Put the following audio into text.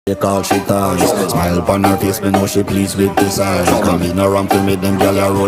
Take all she ties. Smile upon her face, me know she pleased with this eye. Come in around to make them gyal a roll.